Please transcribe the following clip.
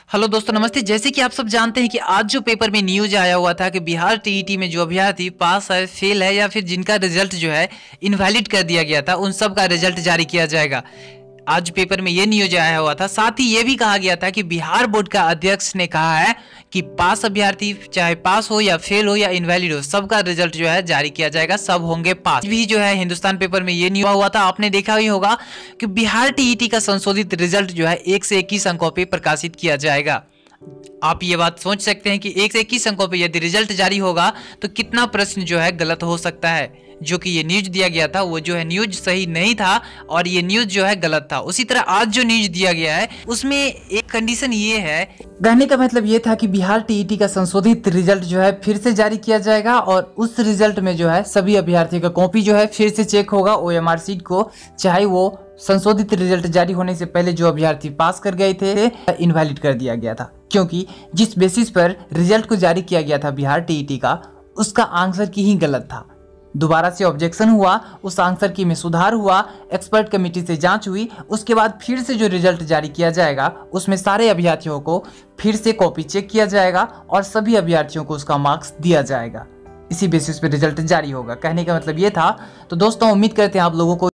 Hello दोस्तों, नमस्ते। जैसे कि आप सब जानते हैं कि आज जो पेपर में न्यूज आया हुआ था कि बिहार टीईटी में जो अभ्यर्थी पास है, फेल है या फिर जिनका रिजल्ट जो है इनवैलिड कर दिया गया था, उन सब का रिजल्ट जारी किया जाएगा। आज पेपर में ये न्यूज आया हुआ था। साथ ही ये भी कहा गया था कि बिहार बोर्ड का अध्यक्ष ने कहा है कि पास अभ्यर्थी चाहे पास हो या फेल हो या इनवैलिड हो, सबका रिजल्ट जो है जारी किया जाएगा, सब होंगे पास। भी जो है हिंदुस्तान पेपर में ये न्यूज हुआ था, आपने देखा ही होगा कि बिहार टीईटी का संशोधित रिजल्ट जो है 1 से 21 अंकों पे प्रकाशित किया जाएगा। आप ये बात सोच सकते हैं कि 1 से 21 अंकों पे यदि रिजल्ट जारी होगा तो कितना प्रश्न जो है गलत हो सकता है। जो कि ये न्यूज दिया गया था वो जो है न्यूज सही नहीं था और ये न्यूज जो है गलत था। उसी तरह आज जो न्यूज दिया गया है उसमें एक कंडीशन ये है, कहने का मतलब ये था कि बिहार टीईटी का संशोधित रिजल्ट जो है फिर से जारी किया जाएगा और उस रिजल्ट में जो है सभी अभ्यर्थियों का कॉपी जो है फिर से चेक होगा ओएमआर सीट को, चाहे वो संशोधित रिजल्ट जारी होने से पहले जो अभ्यर्थी पास कर गए थे इनवैलिड कर दिया गया था। क्योंकि जिस बेसिस पर रिजल्ट को जारी किया गया था बिहार टीईटी का, उसका आंसर की ही गलत था। दोबारा से ऑब्जेक्शन हुआ, उस आंसर की में सुधार हुआ, एक्सपर्ट कमेटी से जांच हुई, उसके बाद फिर से जो रिजल्ट जारी किया जाएगा उसमें सारे अभ्यर्थियों को फिर से कॉपी चेक किया जाएगा और सभी अभ्यर्थियों को उसका मार्क्स दिया जाएगा। इसी बेसिस पे रिजल्ट जारी होगा। कहने का मतलब ये था। तो दोस्तों, उम्मीद करते हैं आप लोगों को